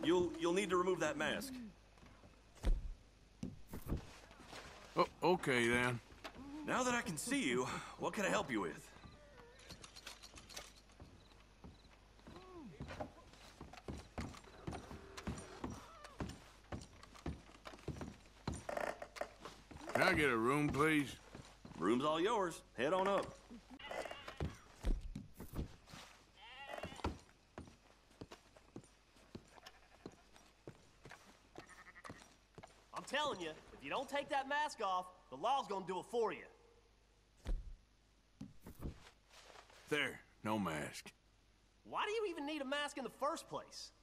You'll need to remove that mask. Oh, okay then. Now that I can see you, what can I help you with? Can I get a room, please? Room's all yours. Head on up. I'm telling you, if you don't take that mask off, the law's gonna do it for you. There, no mask. Why do you even need a mask in the first place?